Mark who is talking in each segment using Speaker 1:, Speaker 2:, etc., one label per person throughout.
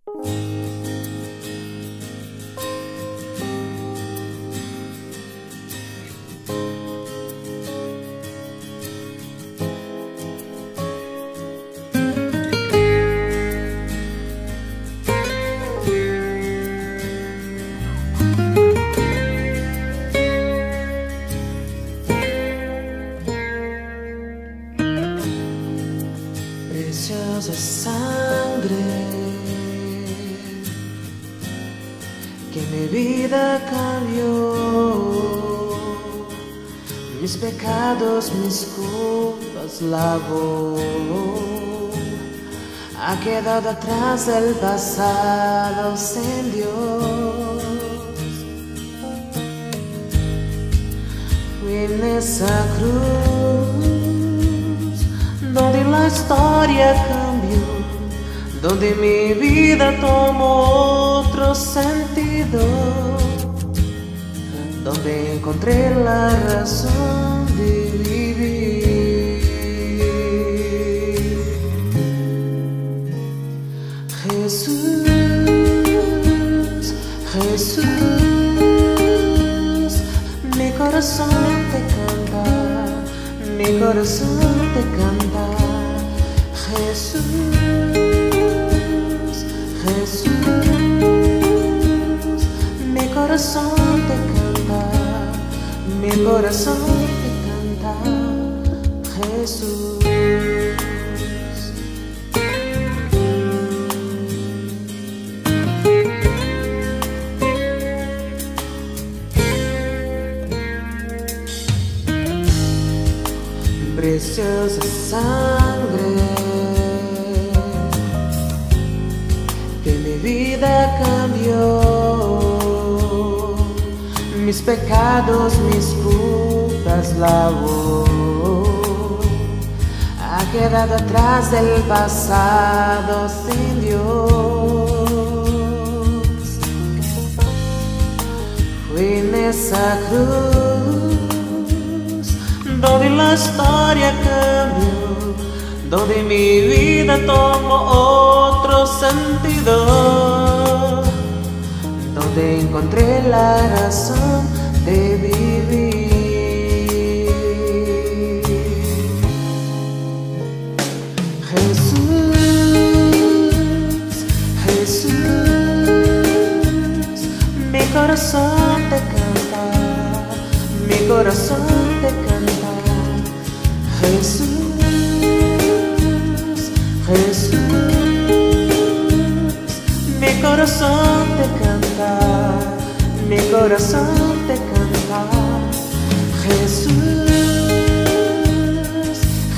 Speaker 1: Preciosa sangre que mi vida cambió, mis pecados, mis culpas lavó, ha quedado atrás el pasado sin Dios. Fui en esa cruz donde la historia cambió, donde mi vida tomó otro sentido, donde encontré la razón de vivir. Jesús, Jesús, mi corazón te canta, mi corazón te canta. Jesús, Jesús, mi corazón te canta, mi corazón te canta. Jesús. Preciosa sangre que mi vida cambió, mis pecados, mis culpas lavó, ha quedado atrás del pasado sin Dios. Fui en esa cruz donde la historia cambió, donde mi vida tomó otro sentido, donde encontré la razón de vivir. Jesús, Jesús, mi corazón te canta, mi corazón te canta. Jesús, Jesús, mi corazón te canta, mi corazón te canta. Jesús,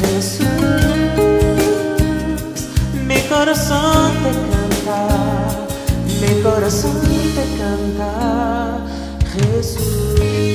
Speaker 1: Jesús, mi corazón te canta, mi corazón te canta. Jesús.